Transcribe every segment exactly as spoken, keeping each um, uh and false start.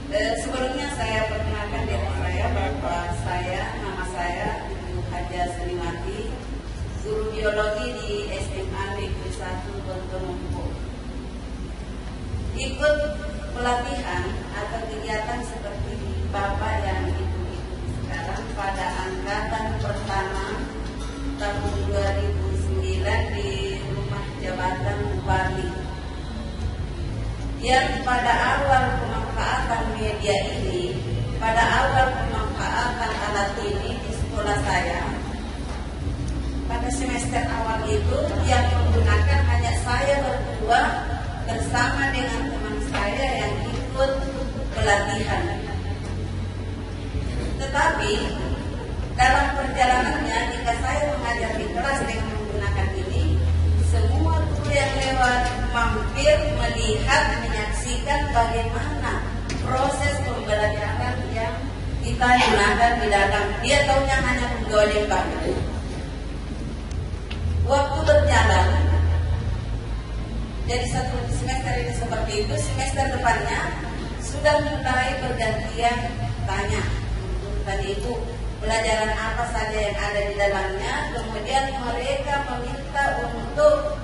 Eh, sebelumnya saya perkenalkan diri saya bahwa saya, nama saya Ibu Haja Seliwati, guru biologi di S M A Negeri satu Bontomompo. Ikut pelatihan atau kegiatan seperti Bapak yang ikuti sekarang pada angkatan pertama tahun dua ribu sembilan di Rumah Jabatan Bali, yang pada awal pemanfaatan media ini, pada awal pemanfaatan alat ini di sekolah saya, pada semester awal itu yang menggunakan hanya saya berdua bersama dengan teman saya yang ikut pelatihan. Tetapi dalam perjalanannya, jika saya mengajar di kelas dengan menggunakan ini, semua guru yang lewat mampir melihat, menyaksikan bagaimana proses pembelajaran yang kita gunakan di dalam. Dia tahunya hanya menggoleng batu. Waktu berjalan, jadi satu semester ini seperti itu, semester depannya sudah mulai bergantian tanya. Tadi itu pelajaran apa saja yang ada di dalamnya, kemudian mereka meminta untuk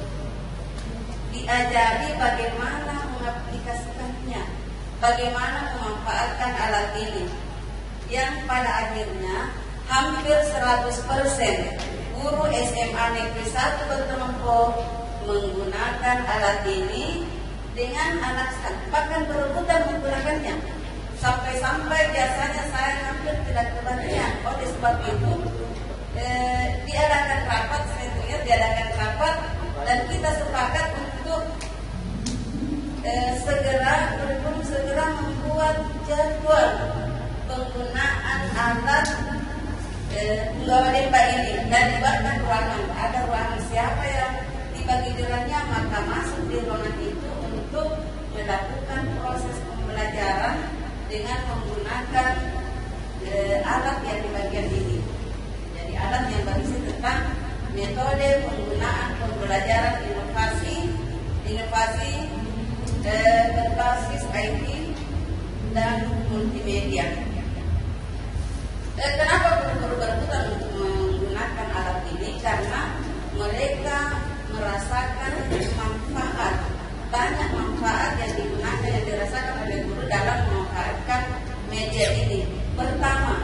diajari bagaimana mengaplikasikannya, bagaimana memanfaatkan alat ini, yang pada akhirnya hampir seratus persen guru S M A Negeri satu Bontomompo menggunakan alat ini dengan anak bahkan berebutan menggunakannya. Sampai-sampai biasanya saya hampir tidak kebagian. Oleh sebab itu eh, diadakan rapat, saya ingat diadakan rapat dan kita sepakat untuk eh, segera belum segera membuat jadwal penggunaan alat penggawa eh, dempa ini dan dibuatkan ruangan. Ada ruangan, siapa yang dibagi jalannya maka masuk di ruangan itu untuk melakukan proses pembelajaran dengan menggunakan e, alat yang di bagian ini. Jadi alat yang berisi tentang metode penggunaan pembelajaran inovasi, inovasi e, berbasis I T dan multimedia. E, kenapa guru-guru berebutan untuk menggunakan alat ini? Karena mereka merasakan manfaat, banyak manfaat yang digunakan, yang dirasakan oleh guru dalam memanfaatkan media ini. Pertama,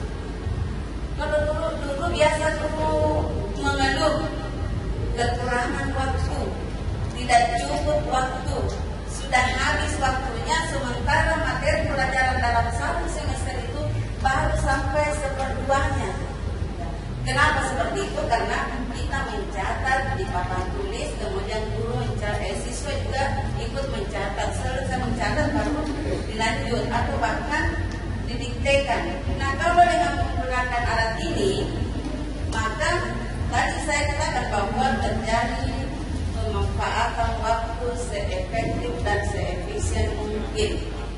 kalau dulu dulu biasa dulu mengeluh kekurangan waktu, tidak cukup waktu, sudah habis waktunya, sementara materi pelajaran dalam satu semester itu baru sampai seperduanya. Kenapa seperti itu? Karena kita mencatat di papan tulis, kemudian guru mencatat, eh, siswa juga ikut mencatat. Selesai mencatat baru dilanjut atau bahkan didiktekan. Nah, kalau dengan menggunakan alat ini, maka tadi saya katakan bahwa terjadi pemanfaatan waktu seefektif dan seefisien mungkin.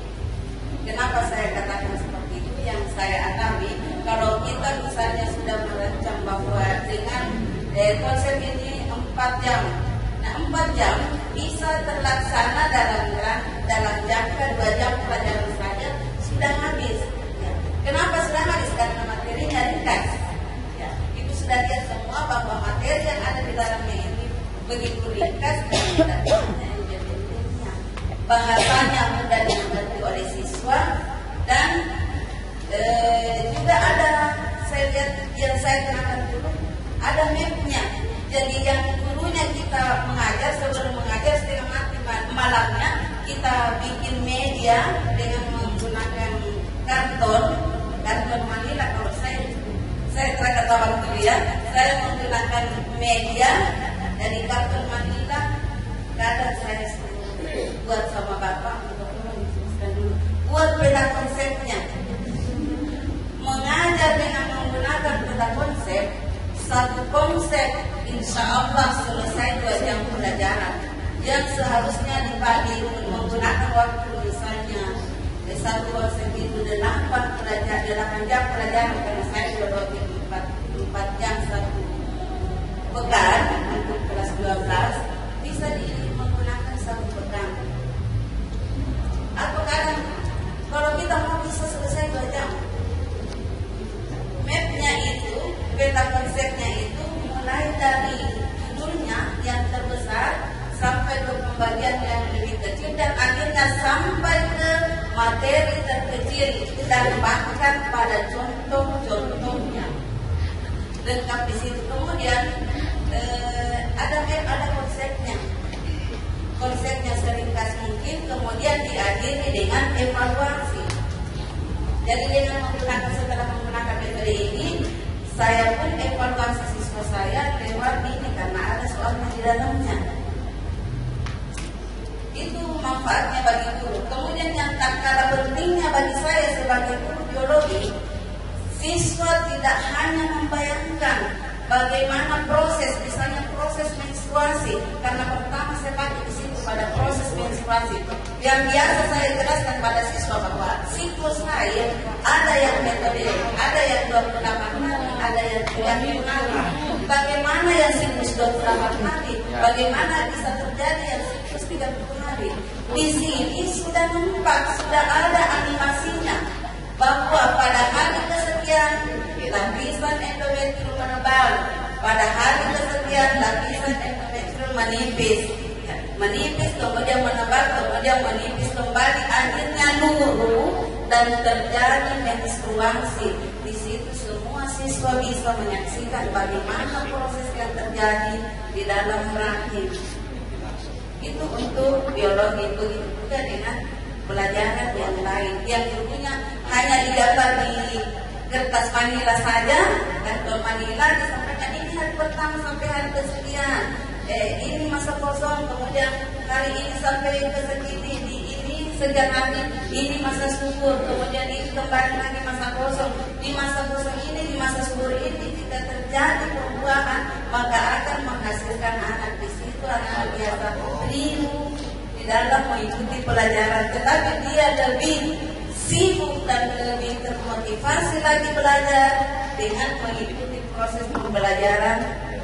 Kenapa saya katakan seperti itu? Yang saya alami, kalau kita misalnya sudah merancang bahwa dengan eh, konsep ini empat jam, nah empat jam bisa terlaksana dalam dalam jangka dua jam pelajaran saja sudah habis. Ya. Kenapa sudah habis? Karena materinya ringkas. Ya. Ibu sudah lihat semua bahwa materi yang ada di dalamnya ini begitu ringkas dan tidak banyak independentnya. Bahasanya mudah dimengerti oleh siswa dan Eh, juga ada, saya lihat yang saya kenalkan dulu ada mapnya. Jadi yang dulunya kita mengajar, sebelum mengajar setengah mati malamnya kita bikin media dengan menggunakan karton karton manila. Kalau saya saya terketawa dulu ya, saya menggunakan media dari karton manila. Kadang saya buat sama bapak untuk menjelaskan dulu, buat peta konsepnya. Mengajar dengan menggunakan peta konsep, satu konsep insya Allah selesai dua jam pelajaran, yang seharusnya dibagi menggunakan waktu misalnya satu konsep itu delapan pelajaran, delapan jam pelajaran, karena saya sudah bagi empat empat jam satu pekan untuk kelas dua belas, bisa di menggunakan satu pekan. Atau kadang materi terkecil ditambahkan pada contoh-contohnya. Lengkap di situ. Kemudian eh, ada ada konsepnya, konsepnya seringkas mungkin. Kemudian diakhiri dengan evaluasi. Jadi dengan menggunakan setelah menggunakan metode ini, saya pun evaluasi siswa saya lewat ini karena ada soalnya di dalamnya. Itu manfaatnya bagi guru. Kemudian yang tak kalah pentingnya bagi saya sebagai guru biologi, siswa tidak hanya membayangkan bagaimana proses, misalnya proses menstruasi, karena pertama saya pakai di situ pada proses menstruasi. Yang biasa saya jelaskan pada siswa bahwa siklus haid ada yang metode, ada yang dua puluh delapan hari, ada yang tiga puluh hari. Bagaimana yang siklus dua puluh delapan hari? Bagaimana bisa terjadi yang siklus tiga puluh hari? Di sini sudah nampak, sudah ada animasinya bahwa pada hari kesekian lapisan endometrium menebal, pada hari kesekian lapisan endometrium menipis, menipis kemudian menebal, kemudian menipis kembali, akhirnya luruh dan terjadi menstruasi. Di situ semua siswa bisa menyaksikan bagaimana proses yang terjadi di dalam rahim. Itu untuk biologi. Begitu juga dengan pelajaran yang lain yang ilmunya hanya digambar di kertas manila saja, karton manila disampaikan ini hari pertama sampai hari kesekian, eh, ini masa kosong, kemudian hari ini sampai ke segini, di ini sekian hari, ini masa subur, kemudian ini kembali lagi masa kosong, di masa kosong ini, di masa subur ini jika terjadi perubahan maka akan menghasilkan anak. Di situ anak biasa ribu di dalam mengikuti pelajaran, tetapi dia lebih sibuk dan lebih termotivasi lagi belajar dengan mengikuti proses pembelajaran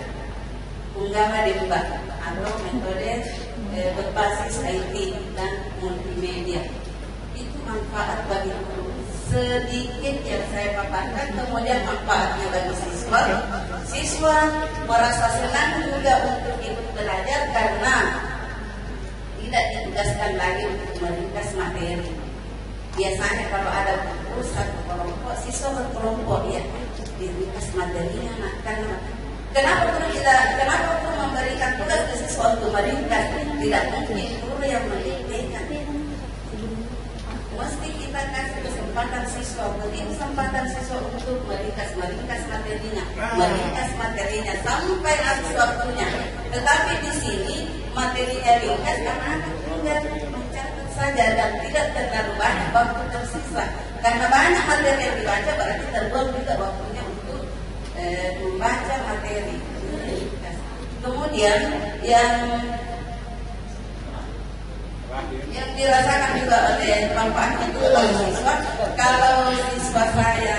unggah diubah atau metode eh, berbasis I T dan multimedia. Itu manfaat bagi guru. Sedikit yang saya paparkan, kemudian manfaatnya bagi siswa. Siswa merasa senang juga untuk ikut belajar karena tidak ditugaskan lagi untuk meringkas materi. Biasanya kalau ada buku satu kelompok, siswa berkelompok ya, diringkas materinya. Nah, karena kenapa guru tidak, kenapa guru memberikan tugas ke siswa untuk meringkas? Tidak mungkin guru yang mendiktekan. Mesti kita kasih kesempatan siswa, beri kesempatan siswa untuk meringkas, meringkas materinya, meringkas materinya sampai habis waktunya. Tetapi di sini materinya ringkas karena anak tinggal mencatat saja dan tidak terlalu banyak waktu tersisa. Karena banyak materi yang dibaca berarti terbuang juga waktunya untuk eh, membaca materi. Kemudian yang yang dirasakan juga oleh manfaatnya itu oleh siswa, kalau siswa saya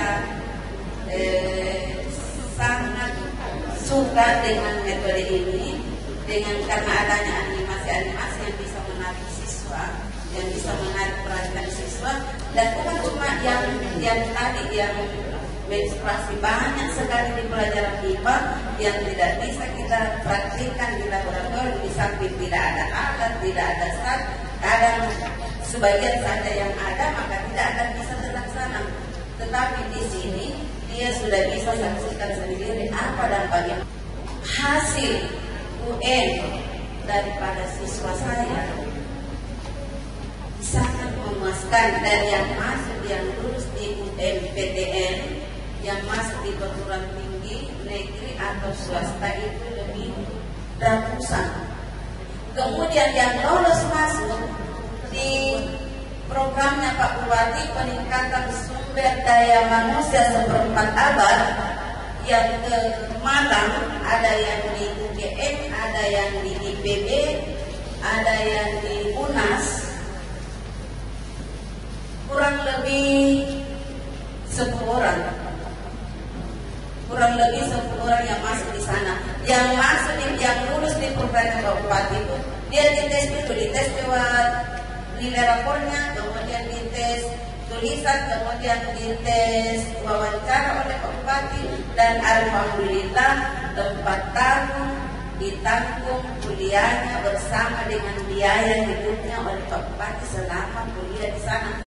eh, sangat suka dengan metode ini, dengan karena adanya animasi-animasi yang bisa menarik siswa, yang bisa menarik perhatian siswa, dan bukan cuma yang yang tadi yang menstruasi, banyak sekali di pelajaran I P A yang tidak bisa kita praktikkan di laboratorium, di samping tidak ada alat, tidak ada saat, kadang sebagian saja yang ada maka tidak akan bisa terlaksana. Tetapi di sini dia sudah bisa saksikan sendiri apa dampaknya. Hasil U N daripada siswa saya sangat memuaskan, dan yang masuk, yang lulus di U M P T N, yang masuk di perguruan tinggi negeri atau swasta itu lebih ratusan. Kemudian yang lolos masuk di programnya Pak Bupati peningkatan sumber daya manusia seperempat abad, yang ke Malang, ada yang di U G M, ada yang di I P B, ada yang di U N A S, kurang lebih sepuluh orang. Kurang lebih sepuluh orang yang masuk di sana. Yang masuk, di, yang lulus di program Pak Bupati itu, dia dites dulu, dites lewat nilai rapornya, kemudian dites tulisan, kemudian dites wawancara oleh Pak Bupati, dan alhamdulillah empat tahun ditanggung kuliahnya bersama dengan biaya hidupnya oleh Pak Bupati selama kuliah di sana.